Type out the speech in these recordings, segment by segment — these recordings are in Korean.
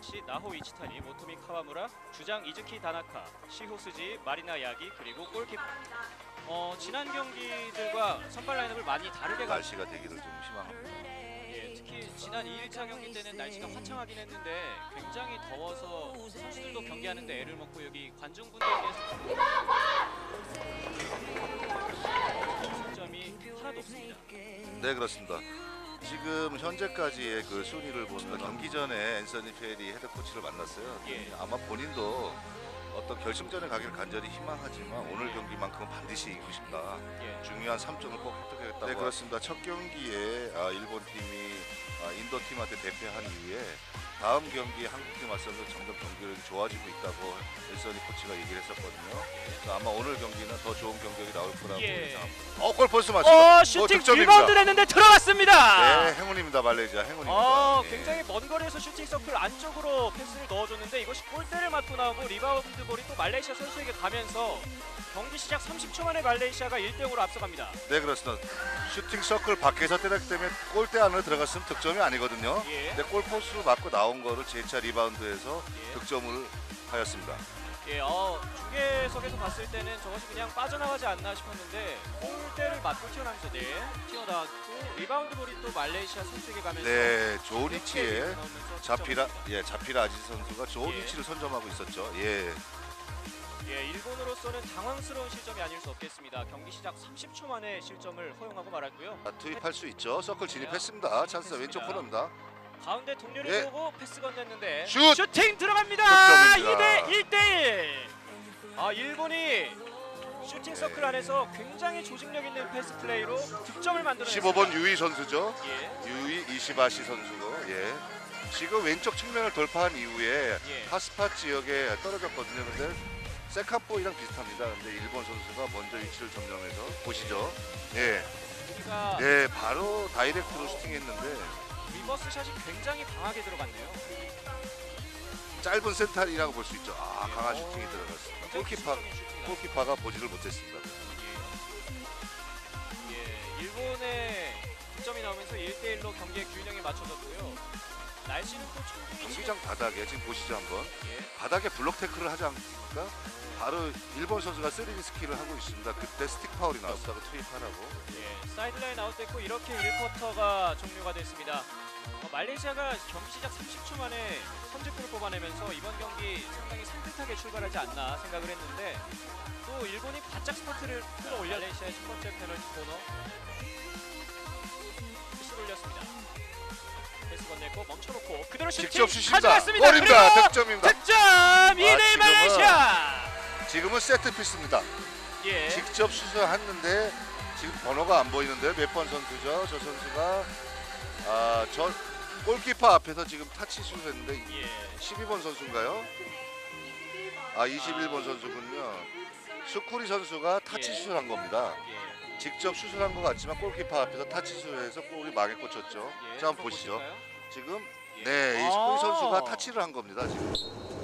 하야시, 나호 이치타니, 모토미 카와무라, 주장 이즈키 다나카, 시호스지, 마리나 야기, 그리고 골키퍼. 지난 경기들과 선발 라인업을 많이 다르게 날씨가 되기를 좀 희망합니다. 예, 특히 지난 2일차 경기 때는 날씨가 화창하긴 했는데 굉장히 더워서 선수들도 경기하는데 애를 먹고 여기 관중분들께서 점이 하나도 없습니다. 네, 그렇습니다. 지금 현재까지의 그 순위를 보면 경기 전에 앤서니 페리 헤드 코치를 만났어요. 예. 아마 본인도 어떤 결승전에 가기를 간절히 희망하지만 오늘 경기만큼은 반드시 이기고 싶다. 예. 중요한 3점을 꼭 획득하겠다고. 네, 그렇습니다. 첫 경기에 일본 팀이 인도 팀한테 대패한 이후에 다음 경기 한국 팀 맞서서 점점 경기력이 좋아지고 있다고 앤서니 코치가 얘기를 했었거든요. 그래서 아마 오늘 경기는 더 좋은 경기력이 나올 거라고 예상합니다. 골포스 맞습니다. 슈팅 리바운드 했는데 들어갔습니다. 네, 행운입니다. 말레이시아 행운입니다. 굉장히 먼 거리에서 슈팅 서클 안쪽으로 패스를 넣어줬는데 이것이 골대를 맞고 나오고 리바운드 볼이 또 말레이시아 선수에게 가면서 경기 시작 30초 만에 말레이시아가 1대0으로 앞서갑니다. 네, 그렇습니다. 슈팅 서클 밖에서 때렸기 때문에 골대 안으로 들어갔으면 득점이 아니거든요. 예. 근데 골포스로 맞고 나온 거를 재차 리바운드해서 예. 득점을 하였습니다. 예, 중계석에서 봤을 때는 저것이 그냥 빠져나가지 않나 싶었는데 골대를 맞고 튀어나왔고 리바운드 볼이 또 말레이시아 선수에게 가면서 네, 좋은 위치에 자피라 아지즈 선수가 좋은 위치를 선점하고 있었죠. 예. 예, 일본으로서는 당황스러운 실점이 아닐 수 없겠습니다. 경기 시작 30초 만에 실점을 허용하고 말았고요. 투입할 수 있죠. 서클 진입했습니다. 찬스 왼쪽 코너입니다. 가운데 동료를 보고 패스 건넸는데 슈팅 들어갑니다. 득점입니다. 1대1. 일본이 슈팅 서클 안에서 굉장히 조직력 있는 패스 플레이로 득점을 만들어냈습니다. 15번 유이 선수죠. 예. 유이 이시바시 선수고. 예. 지금 왼쪽 측면을 돌파한 이후에 하스팟 지역에 떨어졌거든요. 근데 세카포이랑 비슷합니다. 근데 일본 선수가 먼저 위치를 점령해서 보시죠. 예. 네, 바로 다이렉트로 슈팅했는데 리버스 샷이 굉장히 강하게 들어갔네요. 짧은 센터이라고 볼 수 있죠. 강한 슈팅이 들어갔습니다. 골키퍼가 보지를 못했습니다. 예, 일본의 득점이 나오면서 1대1로 경기의 균형이 맞춰졌고요. 날씨는 또 경기장 바닥에 지금 보시죠 한번. 바닥에 블록 태클을 하지 않습니까? 바로 일본 선수가 3D 스킬을 하고 있습니다. 그때 스틱 파울이 나왔다고 투입하라고. 예, 사이드라인 아웃됐고 이렇게 1쿼터가 종료가 됐습니다. 말레이시아가 경기 시작 30초 만에 선제골을 뽑아내면서 이번 경기 상당히 산뜻하게 출발하지 않나 생각을 했는데 또 일본이 바짝 스타트를 끌어올려 말레이시아의 첫 번째 페널티 코너 패스를 올렸습니다. 패스 건넸고 멈춰놓고 그대로 슈팅 가져갔습니다. 골입니다. 득점입니다. 득점! 2대1 말레이시아! 지금은 세트 피스입니다. 예. 직접 슛을 했는데 지금 번호가 안 보이는데요. 몇 번 선수죠? 저 선수가 저 골키퍼 앞에서 지금 타치 슛을 했는데 12번 선수인가요? 21번 선수군요. 수쿠리 선수가 타치 슛을 한 겁니다. 직접 슛을 한 것 같지만 골키퍼 앞에서 타치 슛을 해서 골이 망에 꽂혔죠. 자, 한번 보시죠. 지금 네, 이 수쿠리 선수가 타치를 한 겁니다. 지금.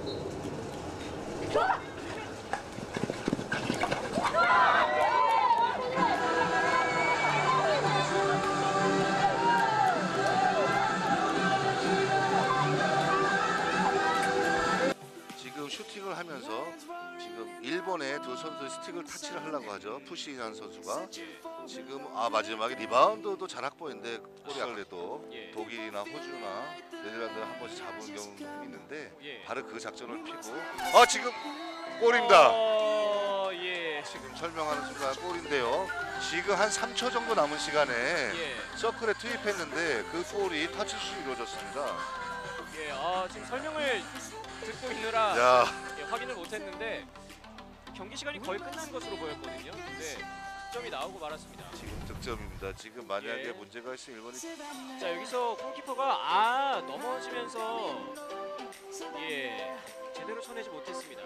지금 슈팅을 하면서 지금 일본의 두 선수의 스틱을 타치를 하려고 하죠. 푸시한 선수가 지금 마지막에 리바운드도 잘 확보했는데 골이 안 돼도 독일이나 호주나 네덜란드가 한 번씩 잡은 경우도 있는데 바로 그 작전을 피고 지금 골입니다. 지금 설명하는 순간 골인데요. 지금 한 3초 정도 남은 시간에 서클에 투입했는데 그 골이 타치슛이 이루어졌습니다. 지금 설명을 듣고 있느라 확인을 못했는데 경기 시간이 거의 끝난 것으로 보였거든요. 근데 득점이 나오고 말았습니다. 지금 득점입니다. 지금 만약에 문제가 있으면 일본이 자, 여기서 골키퍼가 넘어지면서 제대로 쳐내지 못했습니다.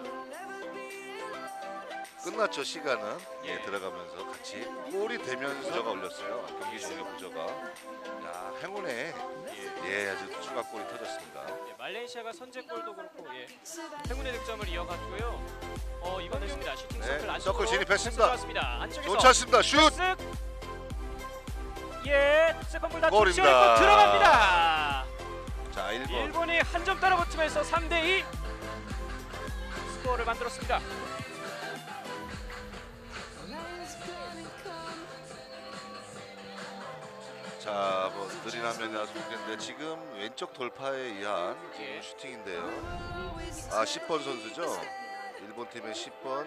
끝났죠. 시간은 들어가면서 같이 골이 되면서 부저가 올렸어요. 경기 종료 부저가. 야, 행운에 아주 추가골이 터졌습니다. 말레이시아가 선제골도 그렇고 행운의 득점을 이어갔고요. 이번 됐습니다. 슈팅 서클 안쪽으로 서클 진입했습니다. 안쪽에서 좋지 않습니다. 슛! 세컨볼 다 골입니다. 들어갑니다. 자, 일본. 일본이 한 점 따라 붙으면서 3대2 스코어를 만들었습니다. 자, 뭐 느린 화면이라서 좋겠는데 지금 왼쪽 돌파에 의한 예. 슈팅인데요. 아, 10번 선수죠. 일본 팀의 10번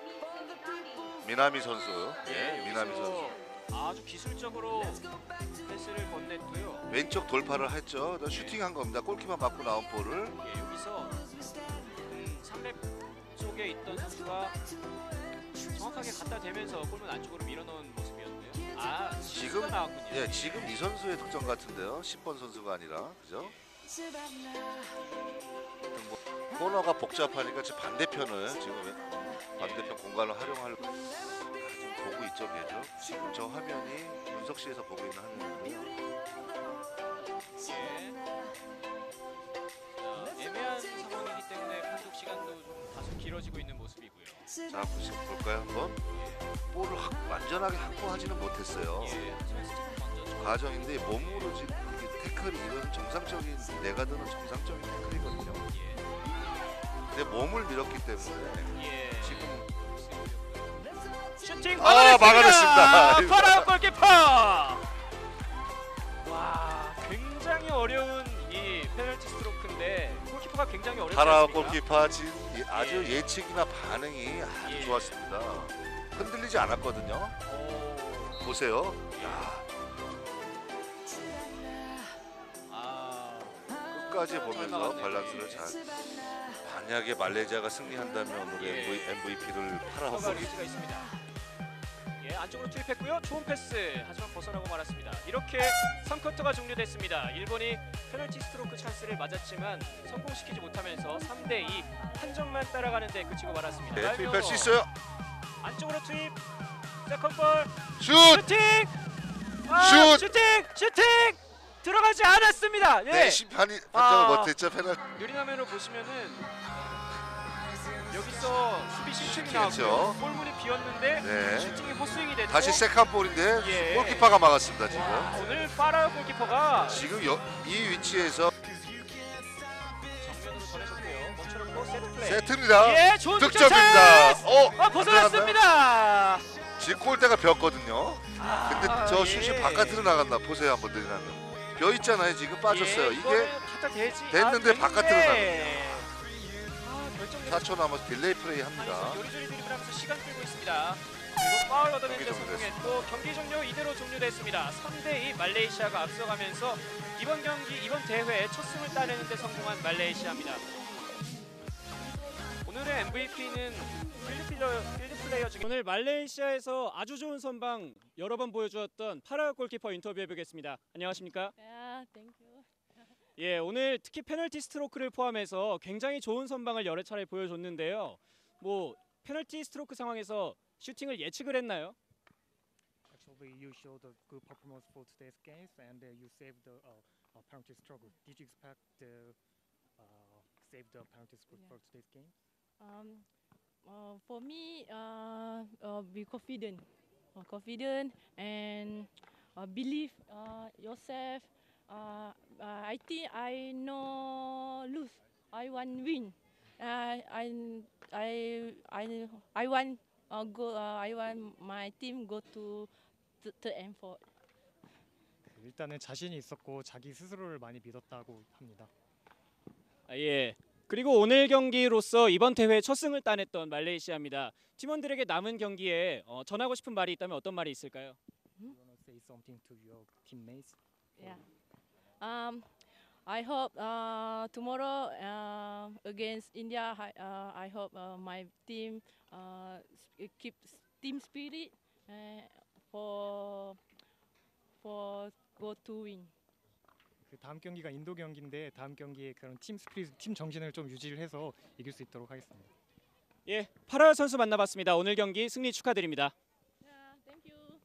미나미 선수. 예, 미나미 선수. 아주 기술적으로 패스를 건넸고요. 왼쪽 돌파를 했죠. 슈팅한 겁니다. 골키퍼 맞고 나온 볼을. 예, 여기서 3렙 쪽에 있던 선수가 정확하게 갖다 대면서 골문 안쪽으로 밀어넣은 모습이었는데요. 아, 지금 나왔군요. 예, 지금 이 선수의 득점 같은데요. 10번 선수가 아니라, 그죠? 뭐, 코너가 복잡하니까 지금 반대편을 반대편 공간을 활용하려고 지금 보고 있죠, 걔죠. 지금 저 화면이 윤석시에서 보고 있는 화면이고요. 예. 자, 애매한 상황이기 때문에 판독 시간도 좀 다소 길어지고 있는 모습이고요. 자, 보시면 볼까요, 한번? 볼을 완전하게 확보하지는 못했어요. 예, 하지만 스티븐 먼저 과정인데 몸으로 지금 이게 태클이 이런 정상적인 내가 드는 정상적인 태클이거든요. 예, 근데 몸을 밀었기 때문에 예. 지금 슈팅 아, 막아냈습니다. 막아냈습니다. 파라 골키퍼. 와, 굉장히 어려운 이 페널티 스트로크인데 골키퍼가 굉장히 어렵지 파라 않습니까? 골키퍼 지금 아주 예. 예측이나 반응이 아주 예. 좋았습니다. 흔들리지 않았거든요. 오, 보세요. 야, 아, 끝까지 보면서 밸런스를 잘. 만약에 말레이시아가 승리한다면 오늘의 예. MVP를 파라 커버 골키퍼. 리스가 있습니다. 예, 안쪽으로 투입했고요. 좋은 패스. 하지만 벗어나고 말았습니다. 이렇게 3쿼터가 종료됐습니다. 일본이 페널티 스트로크 찬스를 맞았지만 성공시키지 못하면서 3대2 한 점만 따라가는데 그치고 말았습니다. 네, 라이노 투입할 수 있어요. 안쪽으로 투입. 세컨볼. 슛! 슈팅! 아, 슛! 슈팅! 들어가지 않았습니다. 예. 네, 심판이 판정을 아. 못했죠. 페널티. 느린 화면으로 보시면은 여기서 수비 실책이 슈팅했죠. 나왔고 골문이 비었는데 네. 슈팅이 헛스윙이 됐고 다시 세컨볼인데 예. 골키퍼가 막았습니다. 지금. 와, 오늘 파라 골키퍼가 지금 이 위치에서 정면으로 전해줬고요. 멈춰놓고 세트 플레이. 세트입니다. 예, 좋은 득점입니다. 아, 벗어났습니다. 지금 골대가 벽거든요. 아, 근데 저 슛이 예. 바깥으로 나갔나 보세요. 한번 들이나면 벼 있잖아요. 지금 빠졌어요. 예, 이게 이거는 갖다 대지. 됐는데 바깥으로 나갔네. 아, 결정력. 4초 남아서 딜레이 플레이 아니, 합니다. 요리조리 드리블 하면서 시간 끌고 있습니다. 그리고 파울 얻어내는데 경기 성공했고 경기 종료 이대로 종료됐습니다. 3대2 말레이시아가 앞서가면서 이번 대회 첫 승을 따내는데 성공한 말레이시아입니다. 오늘의 MVP는 필드 플레이어 중 오늘 말레이시아에서 아주 좋은 선방 여러 번 보여주었던 파라 골키퍼 인터뷰해 보겠습니다. 안녕하십니까? Yeah, thank you. 예, 오늘 특히 페널티 스트로크를 포함해서 굉장히 좋은 선방을 여러 차례 보여줬는데요. 뭐 페널티 스트로크 상황에서 슈팅을 예측을 했나요? Actually, you showed a good performance for today's games, and you saved the penalty stroke. Did you expect the save the penalty stroke for today's game? For me, be confident, and believe yourself. I think I no lose. I want win. I want go. I want my team go to third and fourth. 일단은 자신이 있었고 자기 스스로를 많이 믿었다고 합니다. 아, 예. 그리고 오늘 경기로서 이번 대회 첫 승을 따냈던 말레이시아입니다. 팀원들에게 남은 경기에 전하고 싶은 말이 있다면 어떤 말이 있을까요? You wanna say something to your teammates? Yeah. I hope tomorrow against India. I hope my team keep team spirit for go to win. 그 다음 경기가 인도 경기인데 다음 경기에 그런 팀 스피릿, 팀 정신을 좀 유지를 해서 이길 수 있도록 하겠습니다. 예, 파라 선수 만나봤습니다. 오늘 경기 승리 축하드립니다. Yeah, thank you.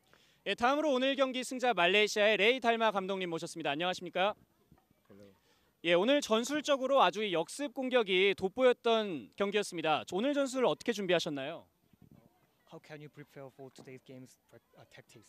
예, 다음으로 오늘 경기 승자 말레이시아의 레이 달마 감독님 모셨습니다. 안녕하십니까? 예, 오늘 전술적으로 아주 이 역습 공격이 돋보였던 경기였습니다. 오늘 전술 어떻게 준비하셨나요? How can you prepare for today's game's tactics?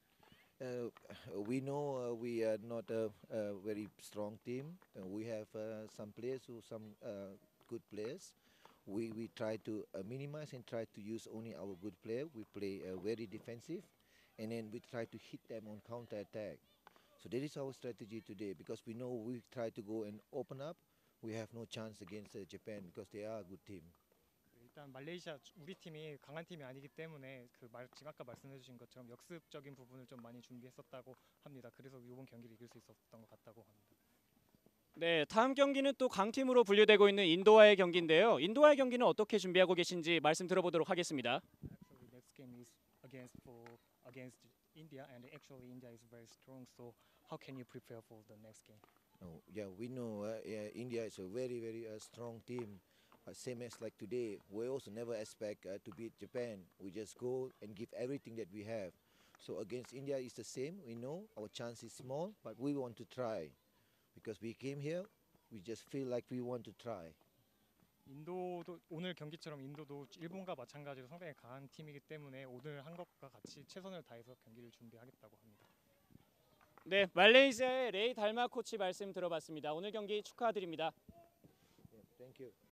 We know we are not a very strong team. We have some players some good players. We try to minimize and try to use only our good player. We play very defensive, and then we try to hit them on counter attack. So that is our strategy today because we know we try to go and open up. We have no chance against Japan because they are a good team. 일단 말레이시아 우리 팀이 강한 팀이 아니기 때문에 지금 아까 말씀해주신 것처럼 역습적인 부분을 좀 많이 준비했었다고 합니다. 그래서 이번 경기를 이길 수 있었던 것 같다고 합니다. 네, 다음 경기는 또 강팀으로 분류되고 있는 인도와의 경기인데요. 인도와의 경기는 어떻게 준비하고 계신지 말씀 들어보도록 하겠습니다. Actually, next game is against India, and actually India is very strong. So how can you prepare for the next game? Oh, yeah, we know India is a very strong team. Same as like today, we also never expect to beat Japan. We just go and give everything that we have. So against India is the same. We know our chance is small, but we want to try because we came here. We just feel like we want to try. 인도도 오늘 경기처럼 인도도 일본과 마찬가지로 상당히 강한 팀이기 때문에 오늘 한 것과 같이 최선을 다해서 경기를 준비하겠다고 합니다. 네, 말레이시아의 레이 달마 코치 말씀 들어봤습니다. 오늘 경기 축하드립니다. Yeah, thank you.